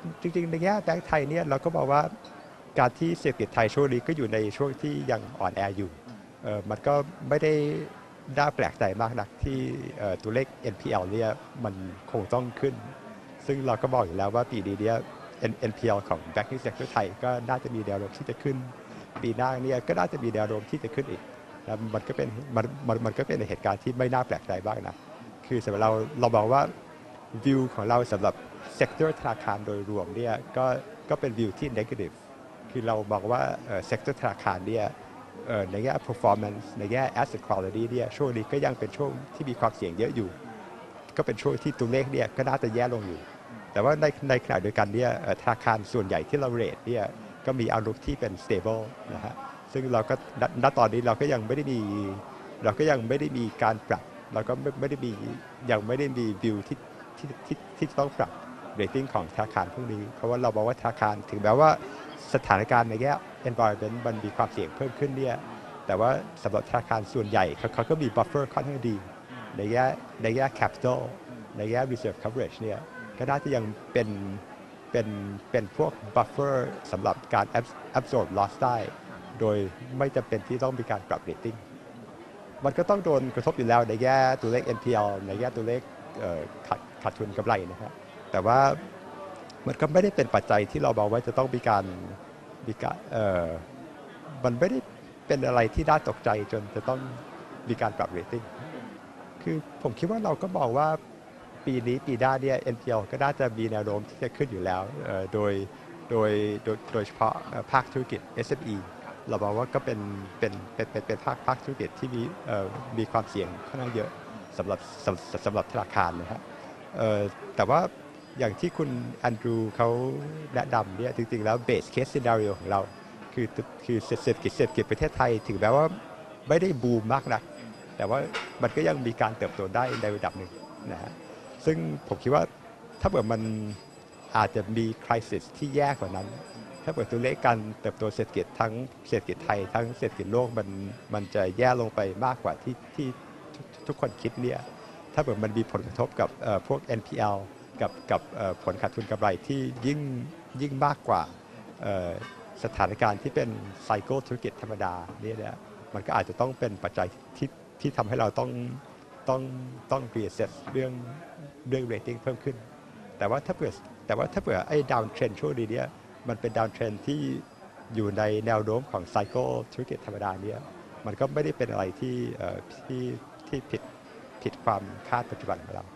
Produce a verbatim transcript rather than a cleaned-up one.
จริงๆในแง่แบงก์ไทยเนี่ยเราก็บอกว่าการที่เศรษฐกิจไทยช่วงนี้ก็อยู่ในช่วงที่ยังอ่อนแออยู่เออมันก็ไม่ได้น่าแปลกใจมากนักที่ตัวเลข เอ็น พี แอล เนี่ยมันคงต้องขึ้นซึ่งเราก็บอกอยู่แล้วว่าปีนี้เนี่ย เอ็น พี แอล ของ Banking Sector ไทยก็น่าจะมีแนวโน้มที่จะขึ้นปีหน้าเนี่ยก็น่าจะมีแนวโน้มที่จะขึ้นอีกแล้วมันก็เป็นมันมันมันก็เป็นเหตุการณ์ที่ไม่น่าแปลกใจบ้างนะคือสำหรับเราเราบอกว่าวิวของเราสำหรับเซกเตอร์ธนาคารโดยรวมเนี่ยก็ก็เป็นวิวที่ negative คือเราบอกว่าเซกเตอร์ธนาคารเนี่ยในแง่ performance ในแง่ asset quality เนี่ยช่วงนี้ก็ยังเป็นช่วงที่มีความเสี่ยงเยอะอยู่ก็เป็นช่วงที่ตัวเลขเนี่ยก็น่าจะแย่ลงอยู่แต่ว่าในในขณะเดียวกันเนี่ยธนาคารส่วนใหญ่ที่เราเรทเนี่ยก็มีเอาลุกที่เป็น stable นะฮะซึ่งเราก็ณตอนนี้เราก็ยังไม่ได้มีเราก็ยังไม่ได้มีการปรับเราก็ไม่ไม่ได้มียังไม่ได้มีวิวที่ที่ที่ที่ต้องปรับเรตติ้งของธนาคารพวกนี้เพราะว่าเราบอกว่าธนาคารถึงแม้ว่าสถานการณ์ในแง่ environment มันมีความเสี่ยงเพิ่มขึ้นเนี่ยแต่ว่าสำหรับธนาคารส่วนใหญ่เขาเขาก็มี buffer ค่อนข้างดีในแง่ในแง่ capital ในแง่ reserve coverage เนี่ยก็น่าจะยังเป็นเป็นเป็นพวก buffer สำหรับการ absorb loss ได้โดยไม่จำเป็นที่ต้องมีการปรับ rating มันก็ต้องโดนกระทบอยู่แล้วในแง่ตัวเลข เอ็น พี แอล ในแง่ตัวเลขขาดขาดทุนกำไรนะครับแต่ว่ามันก็ไม่ได้เป็นปัจจัยที่เราบอกว่าจะต้องมีการมีการเอ่อมันไม่ได้เป็นอะไรที่น่าตกใจจนจะต้องมีการปรับ rating คือผมคิดว่าเราก็บอกว่าปีนี้ปีหน้าเนี่ย เอ็น พี แอล ก็น่าจะมีแนวโน้มที่จะขึ้นอยู่แล้วโดยโดยโดยโดยเฉพาะภาคธุรกิจ เอส เอ็ม อี เราบอกว่าก็เป็นเป็นเป็นเป็นเป็นภาคภาคธุรกิจที่มีมีความเสี่ยงค่อนข้างเยอะสำหรับสำสำหรับธนาคารนะฮะแต่ว่าอย่างที่คุณแอนดรูเขาแนะนำเนี่ยจริงๆแล้ว base case scenario ของเราคือคือเศรษฐกิจเศรษฐกิจประเทศไทยถึงแม้ว่าไม่ได้บูมมากนักแต่ว่ามันก็ยังมีการเติบโตได้ในระดับหนึ่งนะฮะซึ่งผมคิดว่าถ้าเกิดมันอาจจะมี crisis ที่แย่กว่านั้นถ้าเกิดตัวเลขการเติบโตเศรษฐกิจทั้งเศรษฐกิจไทยทั้งเศรษฐกิจโลกมันมันจะแย่ลงไปมากกว่าที่ที่ทุกคนคิดเนี่ยถ้าเกิดมันมีผลกระทบกับพวก เอ็น พี แอล กับกับผลขาดทุนกำไรที่ยิ่งยิ่งมากกว่าสถานการณ์ที่เป็นไซเคิลธุรกิจธรรมดาเนี่ยมันก็อาจจะต้องเป็นปัจจัยที่ที่ทำให้เราต้องต้องต้อง reassess เรื่องเรื่อง rating เพิ่มขึ้นแต่ว่าถ้าเผื่อแต่ว่าถ้าเผื่อไอ้ down trend ช่วงนี้เนี่ยมันเป็น down trend ที่อยู่ในแนวโน้มของไซเคิลธุรกิจธรรมดาเนี่ยมันก็ไม่ได้เป็นอะไรที่ที่ที่ผิดผิดความคาดปัจจุบันของเรา